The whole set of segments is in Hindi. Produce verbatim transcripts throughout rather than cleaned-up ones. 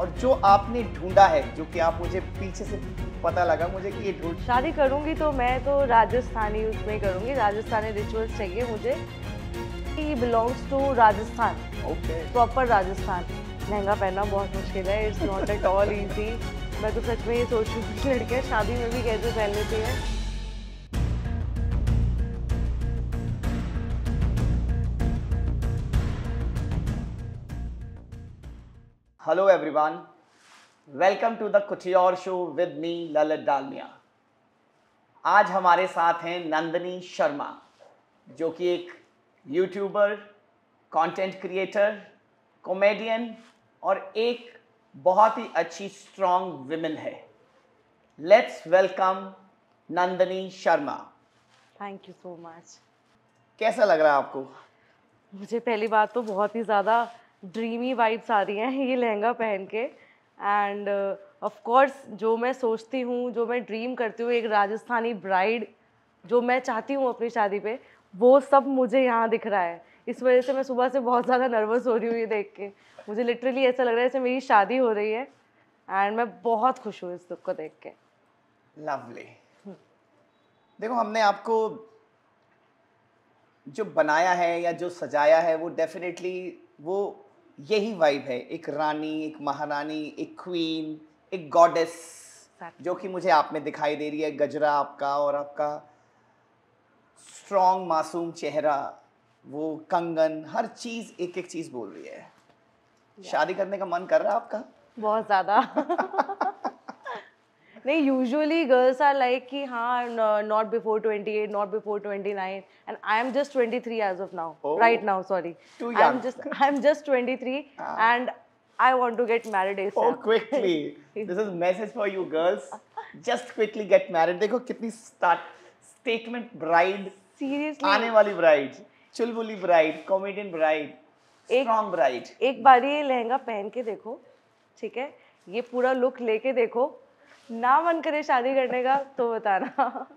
और जो आपने ढूंढा है, जो कि आप मुझे पीछे से पता लगा मुझे कि ये ढूंढ शादी करूंगी तो मैं तो राजस्थानी उसमें करूंगी, राजस्थानी रिचुअल्स चाहिए मुझे। He belongs to Rajasthan, okay proper Rajasthan. Lehenga पहनना बहुत मुश्किल है, it's not at all easy. मैं तो सच में ये सोच रही हूँ कि लड़कियाँ शादी में भी कैसे पहन लेती हैं। Hello everyone, welcome to the couture show with me Lalit Dalmia. आज हमारे साथ हैं नंदिनी शर्मा, जो कि एक यूट्यूबर, कंटेंट क्रिएटर, कॉमेडियन और एक बहुत ही अच्छी स्ट्रॉन्ग विमेन है। Let's welcome Nandini Sharma. Thank you so much. कैसा लग रहा है आपको? मुझे पहली बात तो बहुत ही ज़्यादा ड्रीमी वाइब्स आ रही हैं ये लहंगा पहन के। एंड ऑफ कोर्स जो मैं सोचती हूँ, जो मैं ड्रीम करती हूँ, एक राजस्थानी ब्राइड जो मैं चाहती हूँ अपनी शादी पे, वो सब मुझे यहाँ दिख रहा है। इस वजह से मैं सुबह से बहुत ज़्यादा नर्वस हो रही हूँ ये देख के। मुझे लिटरली ऐसा लग रहा है जैसे मेरी शादी हो रही है एंड मैं बहुत खुश हूँ इस लुक को देख के। लवली। देखो, हमने आपको जो बनाया है या जो सजाया है वो डेफिनेटली वो यही वाइब है, एक रानी, एक महारानी, एक क्वीन, एक गॉडेस, जो कि मुझे आप में दिखाई दे रही है। गजरा आपका और आपका स्ट्रॉन्ग मासूम चेहरा, वो कंगन, हर चीज एक एक चीज बोल रही है। शादी करने का मन कर रहा है आपका? बहुत ज़्यादा। नहीं, यूजुअली गर्ल्स आर लाइक कि हाँ, not before twenty eight, not before twenty nine, and I am just twenty three age of now, right now, sorry. Too I am young. Just I am just twenty three and I want to get married Oh, ASAP. quickly. This is message for you girls. Just quickly get married. देखो कितनी स्टार्ट स्टेटमेंट ब्राइड, सीरियसली आने वाली ब्राइड, चुलबुली bride, comedian bride, strong bride. एक बार ये लहंगा पहन के देखो, ठीक है, ये पूरा लुक लेके देखो, ना मन करे शादी करने का तो बताना।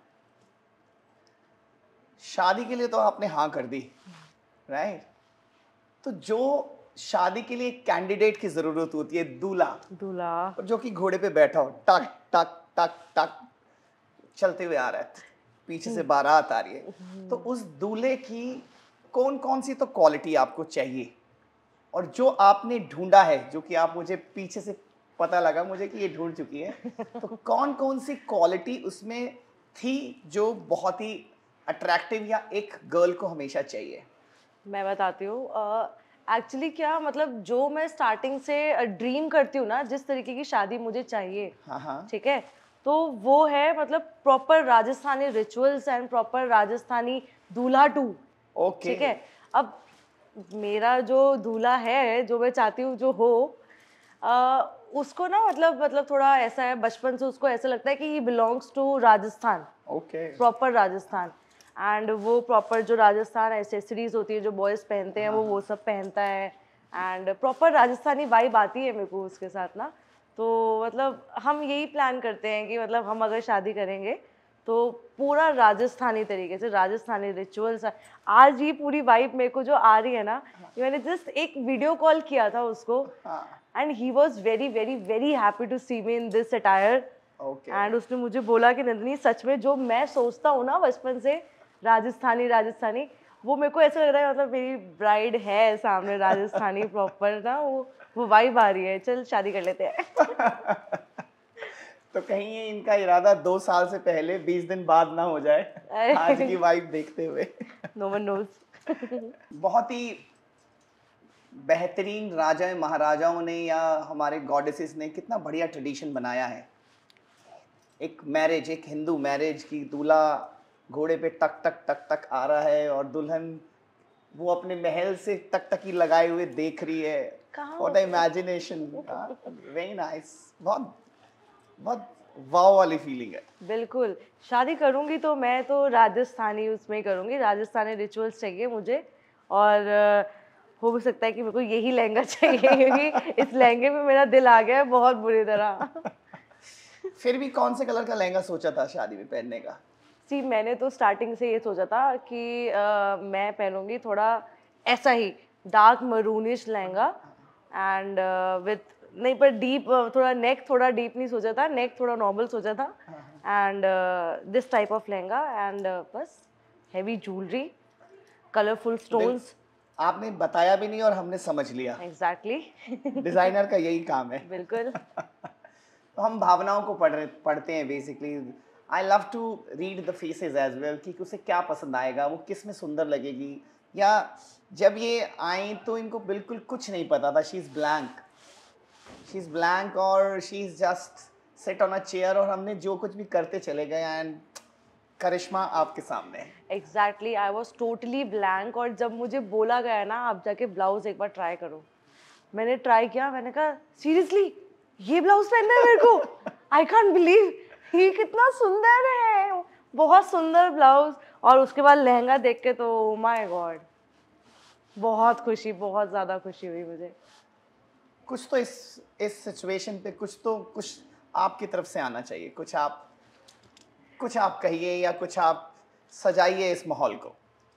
शादी के लिए तो आपने हाँ कर दी, राइट? तो जो शादी के लिए कैंडिडेट की जरूरत होती है, दूल्हा, दूल्हा और जो कि घोड़े पे बैठा हो, टक टक टक टक चलते हुए आ रहा है, पीछे से बारात आ रही है, तो उस दूल्हे की कौन कौन सी तो क्वालिटी आपको चाहिए, और जो आपने ढूंढा है, जो कि आप मुझे पीछे से पता लगा मुझे कि ये ढूंढ चुकी है, तो कौन कौन सी क्वालिटी उसमें थी जो बहुत ही अट्रैक्टिव या एक गर्ल को हमेशा चाहिए? मैं बताती हूँ। एक्चुअली क्या मतलब, जो मैं स्टार्टिंग से ड्रीम करती हूँ ना, जिस तरीके की शादी मुझे चाहिए, हाँ हाँ, ठीक है, तो वो है मतलब proper Rajasthani rituals and proper Rajasthani दूल्हा टू। ओके, ठीक है, अब मेरा जो दूल्हा है, जो मैं चाहती हूँ जो हो, आ, उसको ना मतलब मतलब थोड़ा ऐसा है, बचपन से उसको ऐसा लगता है कि he belongs to Rajasthan, okay, proper Rajasthan. And वो प्रॉपर जो राजस्थान एसेसरीज होती है जो बॉयज़ पहनते हैं, वो वो सब पहनता है। एंड प्रॉपर राजस्थानी वाइब आती है मेरे को उसके साथ ना। तो मतलब हम यही प्लान करते हैं कि मतलब हम अगर शादी करेंगे तो पूरा राजस्थानी तरीके से, राजस्थानी रिचुअल्स। आज ये पूरी वाइब मेरे को जो आ रही है ना, मैंने जस्ट एक वीडियो कॉल किया था उसको, and he was very very very happy to see me in this attire. Okay, and उसने मुझे बोला कि नंदिनी, सच में जो मैं सोचता हूँ ना बचपन से, राजस्थानी राजस्थानी, वो मेरे को ऐसा लग रहा है मतलब मेरी ब्राइड है सामने, राजस्थानी प्रॉपर ना, वो वो वाइब आ रही है। चल शादी कर लेते हैं। तो कहीं ये इनका इरादा दो साल से पहले बीस दिन बाद ना हो जाए, आज की वाइब देखते हुए। No one knows. बहुत ही बेहतरीन राजा महाराजाओं ने या हमारे गॉडेसेस ने कितना बढ़िया ट्रेडिशन बनाया है। एक मैरिज, एक हिंदू मैरिज की दूल्हा घोड़े पे टक टक टक टक आ रहा है और दुल्हन वो अपने महल से टक टकी लगाए हुए देख रही है। और द इमेजिनेशन, वेरी नाइस, बहुत बहुत वाव वाली फीलिंग है। बिल्कुल, शादी करूंगी तो मैं तो राजस्थानी उसमें करूंगी, राजस्थानी रिचुअल्स चाहिए मुझे। और अ, हो भी सकता है कि मेरे को यही लहंगा चाहिए, क्योंकि इस लहंगे में मेरा दिल आ गया है बहुत बुरी तरह। फिर भी कौन से कलर का लहंगा सोचा था शादी में पहनने का? सी, मैंने तो स्टार्टिंग से ये सोचा था कि आ, मैं पहनूंगी थोड़ा ऐसा ही dark maroonish lehenga, and with नहीं पर डीप, थोड़ा नेक थोड़ा डीप नहीं सोचा था, नेक थोड़ा नॉर्मल सोचा था, and this type of lehenga, and बस हेवी ज्वेलरी, कलरफुल स्टोन्स। आपने बताया भी नहीं और हमने समझ लिया। एग्जैक्टली। डिजाइनर का यही काम है। बिल्कुल। तो हम भावनाओं को पढ़ रहे पढ़ते हैं basically. I love to read the faces as well कि उसे क्या पसंद आएगा, वो किस में सुंदर लगेगी। या जब ये आई तो इनको बिल्कुल कुछ नहीं पता था, she is blank, she is blank और she is just sit on a chair, और हमने जो कुछ भी करते चले गए एंड करिश्मा आपके सामने है। Exactly, I was totally blank. और जब मुझे बोला गया ना आप जाके ब्लाउज एक बार ट्राई करो, मैंने ट्राई किया, मैंने कहा सीरियसली ये ब्लाउज पहनना है मेरे को, आई कांट बिलीव ये कितना सुंदर है, बहुत सुंदर ब्लाउज। और उसके बाद लहंगा देख के तो माय गॉड, बहुत खुशी, बहुत ज़्यादा खुशी हुई मुझे। कुछ तो इस इस सिचुएशन पे कुछ तो कुछ आपकी तरफ से आना चाहिए, कुछ आप कुछ आप कहिए या कुछ आप सजाइए इस माहौल को।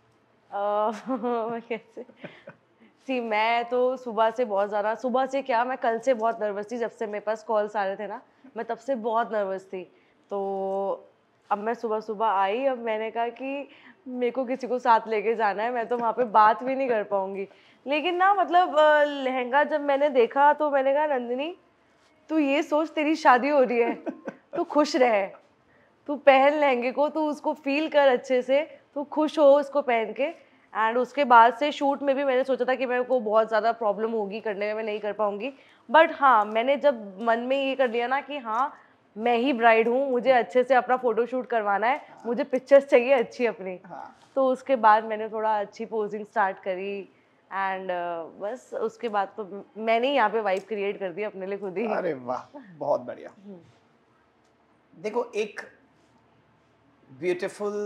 मैं कैसे सी मैं तो सुबह से बहुत ज़्यादा, सुबह से क्या, मैं कल से बहुत नर्वस थी, जब से मेरे पास कॉल्स आ रहे थे ना, मैं तब से बहुत नर्वस थी। तो अब मैं सुबह सुबह आई, अब मैंने कहा कि मेरे को किसी को साथ लेके जाना है, मैं तो वहाँ पे बात भी नहीं कर पाऊँगी। लेकिन ना मतलब लहंगा जब मैंने देखा तो मैंने कहा नंदिनी तू ये सोच तेरी शादी हो रही है, तू खुश रहे, तू पहन लहंगे को, तू उसको फील कर अच्छे से, तू खुश हो उसको पहन के। एंड उसके बाद से शूट में भी मैंने सोचा था कि मेरे को बहुत ज़्यादा प्रॉब्लम होगी करने में, मैं नहीं कर पाऊँगी। बट हाँ, मैंने जब मन में ये कर लिया ना कि हाँ मैं ही ब्राइड हूँ, मुझे अच्छे से अपना फ़ोटो शूट करवाना है, मुझे पिक्चर्स चाहिए अच्छी अपनी, तो उसके बाद मैंने थोड़ा अच्छी पोजिंग स्टार्ट करी। एंड uh, बस उसके बाद तो मैंने ही यहाँ पे वाइब क्रिएट कर दी अपने लिए खुद ही। अरे वाह, बहुत बढ़िया। देखो, एक beautiful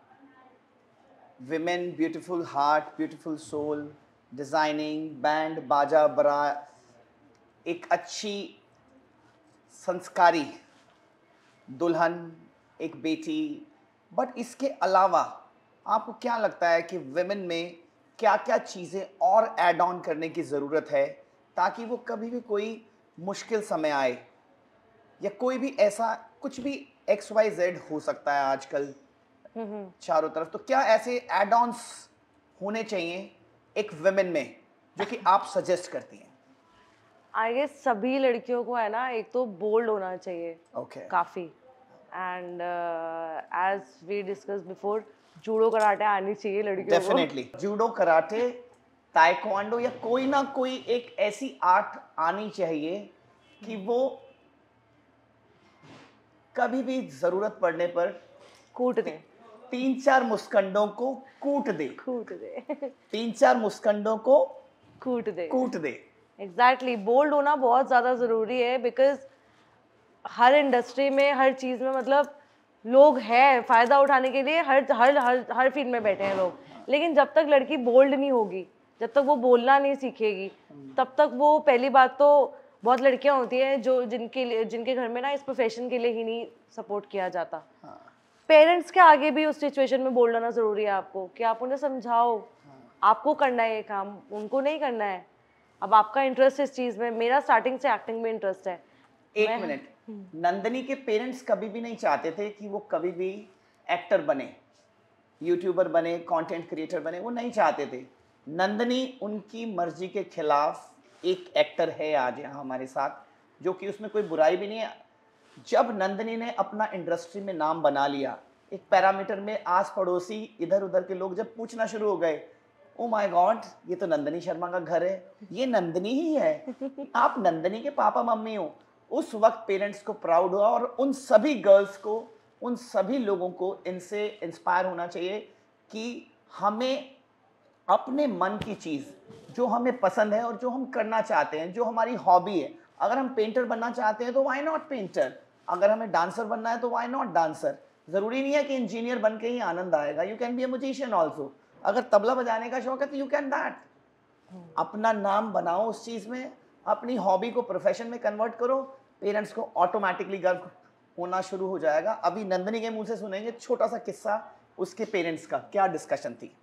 women, beautiful heart, beautiful soul, designing, band बाजा बरा, एक अच्छी संस्कारी दुल्हन, एक बेटी। बट इसके अलावा आपको क्या लगता है कि विमेन में क्या क्या चीज़ें और ऐड ऑन करने की ज़रूरत है ताकि वो कभी भी कोई मुश्किल समय आए, या कोई भी ऐसा कुछ भी एक्स वाई जेड हो सकता है आजकल चारों तरफ, तो क्या ऐसे एड ऑन्स होने चाहिए एक विमेन में जो कि आप सजेस्ट करती हैं? आई गेस सभी लड़कियों को है ना, एक तो बोल्ड होना चाहिए ओके। काफ़ी। And as we discuss before, judo karate आनी चाहिए लड़कियों को। डेफिनेटली जूडो, कराटे, ताइक्वांडो या कोई ना कोई एक ऐसी आर्ट आनी चाहिए कि वो कभी भी जरूरत पड़ने पर कूट दे, तीन चार मुस्कंडों को कूट दे, कूट दे तीन चार मुस्कंडों को कूट दे कूट दे। एग्जैक्टली, बोल्ड होना बहुत ज़्यादा ज़रूरी है, बिकॉज हर इंडस्ट्री में, हर चीज़ में मतलब लोग हैं फ़ायदा उठाने के लिए, हर हर हर हर फील्ड में बैठे हैं लोग। लेकिन जब तक लड़की बोल्ड नहीं होगी, जब तक वो बोलना नहीं सीखेगी, तब तक वो, पहली बात तो बहुत लड़कियां होती हैं जो जिनके लिए, जिनके घर में ना इस प्रोफेशन के लिए ही नहीं सपोर्ट किया जाता। पेरेंट्स के आगे भी उस सिचुएशन में बोल लेना ज़रूरी है आपको, कि आप उन्हें समझाओ आपको करना है ये काम, उनको नहीं करना है। अब आपका इंटरेस्ट इस चीज़ में, मेरा स्टार्टिंग से एक्टिंग में इंटरेस्ट है। एक मिनट, नंदनी के पेरेंट्स कभी भी नहीं चाहते थे कि वो कभी भी एक्टर बने, यूट्यूबर बने, कंटेंट क्रिएटर बने, वो नहीं चाहते थे। नंदनी उनकी मर्जी के खिलाफ एक एक्टर है आज यहाँ हमारे साथ, जो कि उसमें कोई बुराई भी नहीं है। जब नंदनी ने अपना इंडस्ट्री में नाम बना लिया, एक पैरामीटर में आस पड़ोसी इधर उधर के लोग जब पूछना शुरू हो गए, ओ माय गॉड ये तो नंदनी शर्मा का घर है, ये नंदनी ही है, आप नंदनी के पापा मम्मी हो, उस वक्त पेरेंट्स को प्राउड हुआ। और उन सभी गर्ल्स को, उन सभी लोगों को इनसे इंस्पायर होना चाहिए कि हमें अपने मन की चीज़ जो हमें पसंद है और जो हम करना चाहते हैं, जो हमारी हॉबी है, अगर हम पेंटर बनना चाहते हैं तो वाई नॉट पेंटर, अगर हमें डांसर बनना है तो वाई नॉट डांसर। ज़रूरी नहीं है कि इंजीनियर बन के ही आनंद आएगा, you can be a musician also. अगर तबला बजाने का शौक है तो यू कैन दैट। अपना नाम बनाओ उस चीज़ में, अपनी हॉबी को प्रोफेशन में कन्वर्ट करो, पेरेंट्स को ऑटोमेटिकली गर्व होना शुरू हो जाएगा। अभी नंदनी के मुंह से सुनेंगे छोटा सा किस्सा उसके पेरेंट्स का, क्या डिस्कशन थी।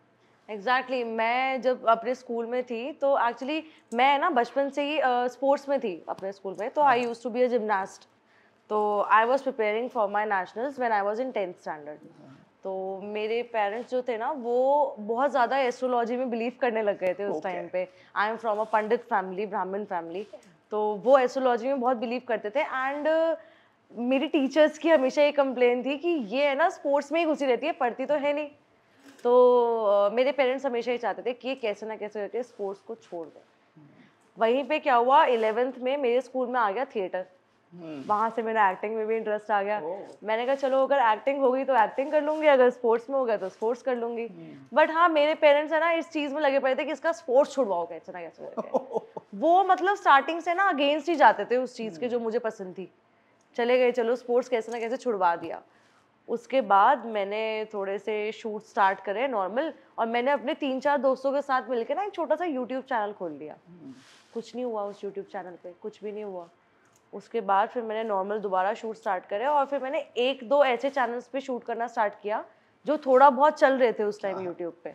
Exactly exactly. मैं जब अपने स्कूल में थी तो एक्चुअली मैं ना बचपन से ही स्पोर्ट्स uh, में थी अपने स्कूल में, तो I use to be a gymnast. तो I was preparing for my nationals when I was in tenth standard. तो मेरे पेरेंट्स जो थे ना वो बहुत ज़्यादा एस्ट्रोलॉजी में बिलीव करने लग गए थे उस टाइम okay. पे। I am from a pandit family, Brahmin family, तो वो एस्ट्रोलॉजी में बहुत बिलीव करते थे। एंड uh, मेरी टीचर्स की हमेशा ये कंप्लेन थी कि ये है ना स्पोर्ट्स में ही घुसी रहती है, पढ़ती तो है नहीं। तो uh, मेरे पेरेंट्स हमेशा ही चाहते थे कि ये कैसे ना कैसे करके स्पोर्ट्स को छोड़ दें। वहीं पे क्या हुआ, इलेवेंथ में मेरे स्कूल में आ गया थिएटर। वहाँ से मेरा एक्टिंग में भी इंटरेस्ट आ गया। मैंने कहा चलो अगर एक्टिंग होगी तो एक्टिंग कर लूंगी, अगर स्पोर्ट्स में हो गया तो स्पोर्ट्स कर लूंगी। बट हाँ, मेरे पेरेंट्स है ना इस चीज़ में लगे पड़े थे कि इसका स्पोर्ट्स छुड़वाओ कैसे ना कैसे करके। वो मतलब स्टार्टिंग से ना अगेंस्ट ही जाते थे उस चीज़ के जो मुझे पसंद थी। चले गए, चलो स्पोर्ट्स कैसे ना कैसे छुड़वा दिया। उसके बाद मैंने थोड़े से शूट स्टार्ट करे नॉर्मल, और मैंने अपने तीन चार दोस्तों के साथ मिलकर ना एक छोटा सा यूट्यूब चैनल खोल लिया। कुछ नहीं हुआ उस यूट्यूब चैनल पे, कुछ भी नहीं हुआ। उसके बाद फिर मैंने नॉर्मल दोबारा शूट स्टार्ट करे, और फिर मैंने एक दो ऐसे चैनल्स पे शूट करना स्टार्ट किया जो थोड़ा बहुत चल रहे थे उस टाइम यूट्यूब पे।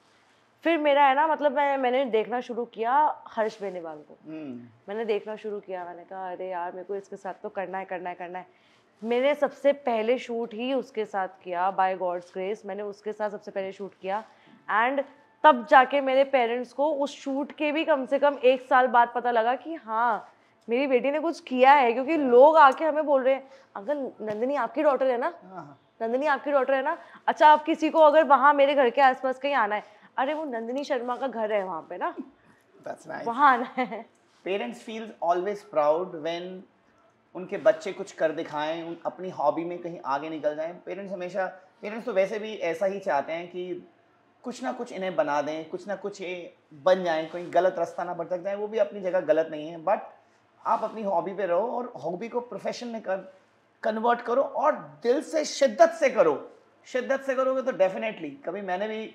फिर मेरा है ना मतलब मैं मैंने देखना शुरू किया हर्ष बेनीवाल को। मैंने देखना शुरू किया, मैंने कहा अरे यार मेरे को इसके साथ तो करना है करना है करना है। मैंने सबसे पहले शूट ही उसके साथ किया, बाय गॉड्स ग्रेस मैंने उसके साथ सबसे पहले शूट किया। एंड तब जाके मेरे पेरेंट्स को उस शूट के भी कम से कम एक साल बाद पता लगा कि हाँ मेरी बेटी ने कुछ किया है, क्योंकि लोग आके हमें बोल रहे हैं अंकल नंदिनी आपकी डॉटर है ना, नंदिनी आपकी डॉटर है ना। अच्छा, आप किसी को अगर वहाँ मेरे घर के आसपास कहीं आना है, अरे वो नंदिनी शर्मा का घर है वहाँ पे ना, That's nice. वहाँ आना है। Parents feel always proud when उनके बच्चे कुछ कर दिखाएं, उन अपनी हॉबी में कहीं आगे निकल जाएं। पेरेंट्स हमेशा पेरेंट्स तो वैसे भी ऐसा ही चाहते हैं कि कुछ ना कुछ इन्हें बना दें, कुछ ना कुछ ये बन जाएं, कोई गलत रास्ता ना भटक जाए। वो भी अपनी जगह गलत नहीं है, बट आप अपनी हॉबी पे रहो और हॉबी को प्रोफेशन में कर कन्वर्ट करो, और दिल से शिद्दत से करो। शिद्दत से करोगे तो डेफिनेटली, कभी मैंने भी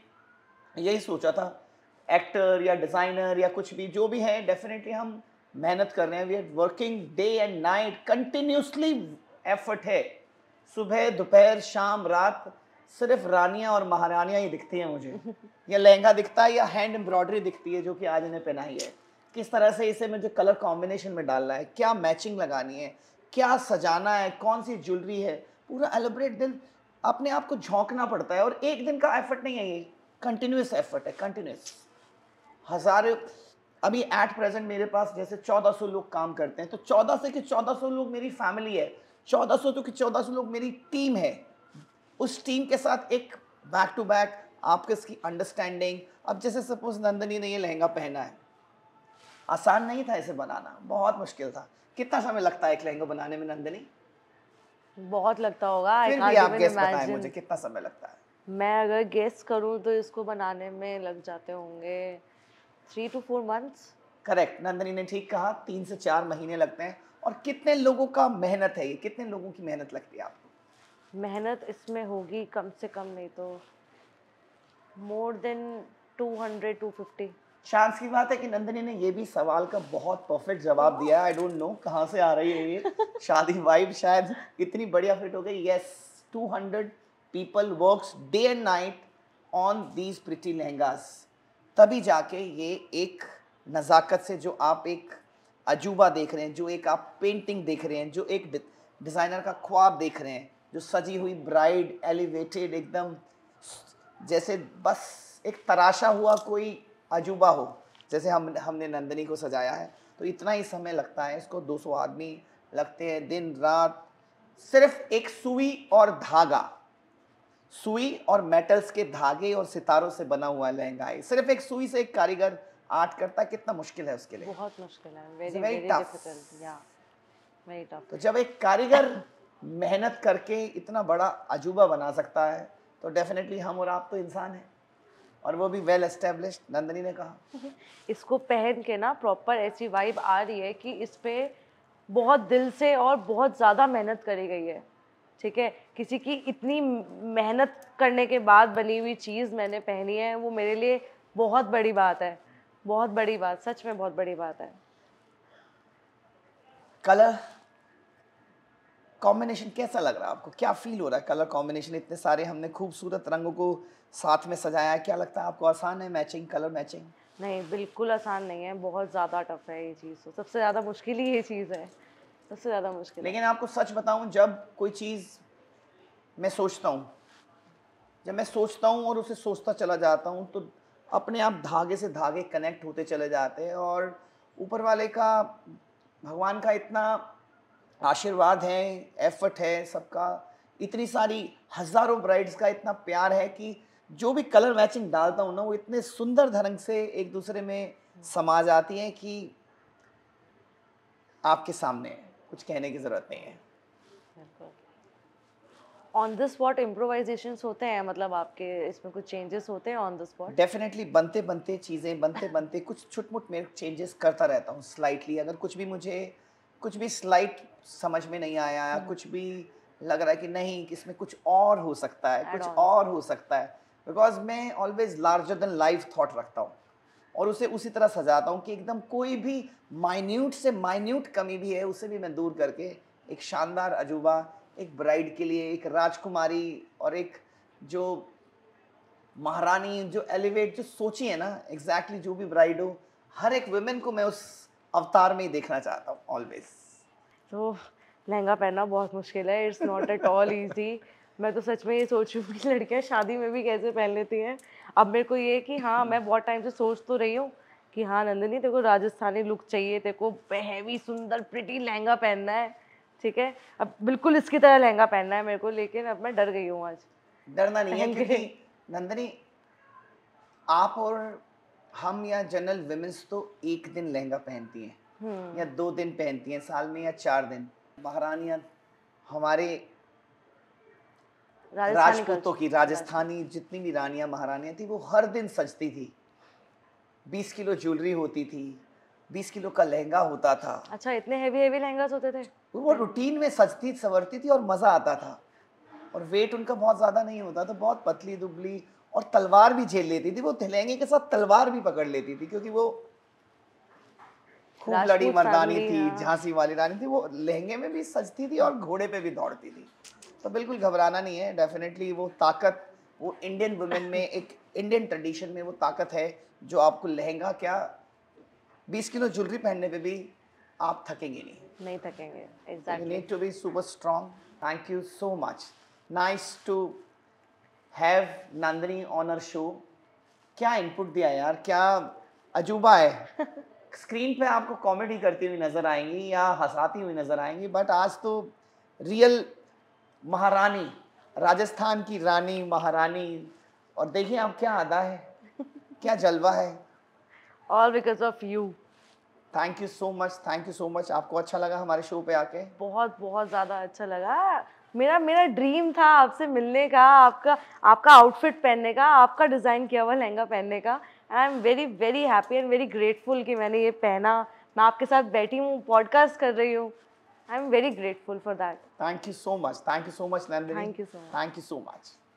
यही सोचा था, एक्टर या डिज़ाइनर या कुछ भी जो भी है, डेफिनेटली हम मेहनत कर रहे हैं, we are working day and night, continuously effort है। सुबह दोपहर शाम रात सिर्फ रानियां और महारानियां ही दिखती हैं मुझे। या लहंगा दिखता है या हैंड एम्ब्रॉयडरी दिखती है जो कि आज इन्हें पहनाई है। किस तरह से इसे मुझे कलर कॉम्बिनेशन में डालना है, क्या मैचिंग लगानी है, क्या सजाना है, कौन सी ज्वेलरी है, पूरा एलोबरेट दिन अपने आप को झोंकना पड़ता है। और एक दिन का एफर्ट नहीं है, ये कंटिन्यूस एफर्ट है, कंटिन्यूस। हजारों, अभी एट प्रेजेंट मेरे पास जैसे चौदह सौ लोग काम करते हैं, तो चौदह से कि चौदह सौ लोग मेरी फैमिली है, चौदह सौ तो कि चौदह सौ लोग मेरी टीम है। उस टीम के साथ एक बैक टू बैक आपके इसकी अंडरस्टैंडिंग। अब जैसे सपोज नंदनी ने ये लहंगा पहना है, आसान नहीं था इसे बनाना, बहुत मुश्किल था। कितना समय लगता है एक लहंगा बनाने में नंदनी? बहुत लगता होगा। फिर भी आप गेस बताएं मुझे, कितना समय लगता है? मैं अगर गेस करूं तो इसको बनाने में लग जाते होंगे three two four months. Correct, Nandini ने ठीक कहा, तीन से चार महीने लगते हैं। और कितने लोगों का मेहनत है ये, कितने लोगों की मेहनत लगती है आपको? मेहनत इसमें होगी कम से कम नहीं तो more than two hundred two fifty. Chance की बात है कि नंदनी ने ये भी सवाल का बहुत परफेक्ट जवाब दिया। आई डोंट नो कहाँ से आ रही है ये शादी वाइब, शायद इतनी बढ़िया फिट हो गई। Yes, two hundred people works day and night on these pretty lehengas, तभी जाके ये एक नज़ाकत से, जो आप एक अजूबा देख रहे हैं, जो एक आप पेंटिंग देख रहे हैं, जो एक डिज़ाइनर का ख्वाब देख रहे हैं, जो सजी हुई ब्राइड एलिवेटेड एकदम जैसे बस एक तराशा हुआ कोई अजूबा हो, जैसे हम हमने नंदनी को सजाया है। तो इतना ही समय लगता है इसको, दो सौ आदमी लगते हैं दिन रात। सिर्फ एक सुई और धागा, सुई और मेटल्स के धागे और सितारों से बना हुआ लहंगा है। सिर्फ एक सुई से एक कारीगर आर्ट करता है, कितना मुश्किल है उसके लिए। बहुत मुश्किल है, वेरी वेरी डिफिकल्ट, या वेरी टफ। तो जब एक कारीगर मेहनत करके इतना बड़ा अजूबा बना सकता है, तो डेफिनेटली हम और आप तो इंसान हैं, और वो भी वेल एस्टेब्लिश्ड। नंदनी ने कहा इसको पहन के ना प्रॉपर ऐसी वाइब आ रही है कि इस पे बहुत दिल से और बहुत ज़्यादा मेहनत करी गई है। ठीक है, किसी की इतनी मेहनत करने के बाद बनी हुई चीज़ मैंने पहनी है, वो मेरे लिए बहुत बड़ी बात है, बहुत बड़ी बात, सच में बहुत बड़ी बात है। कलर कॉम्बिनेशन कैसा लग रहा है आपको? क्या फील हो रहा है? कलर कॉम्बिनेशन इतने सारे हमने खूबसूरत रंगों को साथ में सजाया है, क्या लगता है आपको आसान है मैचिंग, कलर मैचिंग? नहीं, बिल्कुल आसान नहीं है, बहुत ज़्यादा टफ है ये चीज़, तो सबसे ज़्यादा मुश्किल ही ये चीज़ है, सबसे ज़्यादा मुश्किल है। लेकिन आपको सच बताऊं, जब कोई चीज़ मैं सोचता हूँ जब मैं सोचता हूँ और उसे सोचता चला जाता हूँ, तो अपने आप धागे से धागे कनेक्ट होते चले जाते हैं, और ऊपर वाले का, भगवान का इतना आशीर्वाद है, एफर्ट है सबका, इतनी सारी हजारों ब्राइड्स का इतना प्यार है कि जो भी कलर मैचिंग डालता हूँ ना, वो इतने सुंदर ढंग से एक दूसरे में समा जाती हैं कि आपके सामने कुछ कहने की ज़रूरत नहीं है। ऑन द स्पॉट इम्प्रोवाइजेशंस होते हैं, मतलब आपके इसमें कुछ चेंजेस होते हैं ऑन द स्पॉट? डेफिनेटली बनते बनते चीज़ें बनते बनते कुछ छुटमुट मेरे चेंजेस करता रहता हूँ स्लाइटली। अगर कुछ भी मुझे कुछ भी स्लाइट समझ में नहीं आया, या कुछ भी लग रहा है कि नहीं कि इसमें कुछ और हो सकता है, कुछ Add-ons. और हो सकता है, बिकॉज मैं always larger than life thought रखता हूँ और उसे उसी तरह सजाता हूँ कि एकदम कोई भी माइन्यूट से माइन्यूट कमी भी है उसे भी मैं दूर करके एक शानदार अजूबा, एक ब्राइड के लिए, एक राजकुमारी और एक जो महारानी जो एलिवेट जो सोची है ना, एग्जैक्टली exactly जो भी ब्राइड हो, हर एक वुमेन को मैं उस अवतार में ही देखना चाहता हूँ ऑलवेज। तो लहंगा पहनना बहुत मुश्किल है, it's not at all easy. मैं तो सच में ये सोच रही हूँ कि लड़कियाँ शादी में भी कैसे पहन लेती हैं। अब मेरे को ये कि हाँ, मैं बहुत टाइम से सोच तो रही हूँ कि हाँ नंदिनी, तेरे को राजस्थानी लुक चाहिए, तेरे को हैवी सुंदर प्रिटी लहंगा पहनना है, ठीक है, अब बिल्कुल इसकी तरह लहंगा पहनना है मेरे को, लेकिन अब मैं डर गई हूँ आज। डरना नहीं है, पहन के। क्योंकि नंदिनी, आप और हम या जनरल विमेंस तो एक दिन लहंगा पहनती हैं या दो दिन पहनती हैं साल में, या चार दिन। महारानियां हमारे राजस्थानी राजपूतों की, राजस्थानी जितनी भी रानियां महारानियां थी, वो हर दिन सजती थी। बीस किलो ज्वेलरी होती थी, बीस किलो का लहंगा होता था। अच्छा, इतने हेवी हेवी लहंगास होते थे? वो रूटीन में सजती संवरती थी और मजा आता था, और वेट उनका बहुत ज्यादा नहीं होता था, बहुत पतली दुबली, और तलवार भी झेल लेती थी। वो लहंगे के साथ तलवार भी पकड़ लेती थी, क्योंकि वो खूब लड़ी राजपूत मर्दानी family, थी, हाँ। झांसी वाली रानी थी। वो लहंगे में भी सजती थी और घोड़े पे भी दौड़ती थी। तो बिल्कुल घबराना नहीं है। डेफिनेटली वो ताकत, वो इंडियन वुमेन में, एक इंडियन ट्रेडिशन में वो ताकत है जो आपको लहंगा क्या, बीस किलो ज्वेलरी पहनने पे भी आप थकेंगे नहीं। नहीं थकेंगे, You exactly. need to be super strong. Thank you so much. Nice to have Nandini on our show. क्या इनपुट दिया यार, क्या अजूबा है। स्क्रीन पे आपको कॉमेडी करती हुई नजर आएंगी या हंसाती हुई नजर आएंगी, बट आज तो रियल महारानी, राजस्थान की रानी महारानी, और देखिए आप क्या अदा है, क्या जलवा है। All because of you. Thank you so much, thank you so much. आपको अच्छा लगा हमारे शो पे आके? बहुत बहुत ज़्यादा अच्छा लगा। मेरा मेरा ड्रीम था आपसे मिलने का, आपका आपका आउटफिट पहनने का, आपका डिज़ाइन किया हुआ लहंगा पहनने का। I am very very happy and very grateful कि मैंने ये पहना, मैं आपके साथ बैठी हूँ, पॉडकास्ट कर रही हूँ। I am very grateful for that. Thank you so much, thank you so much Nandini, Thank you so much. Thank you so much.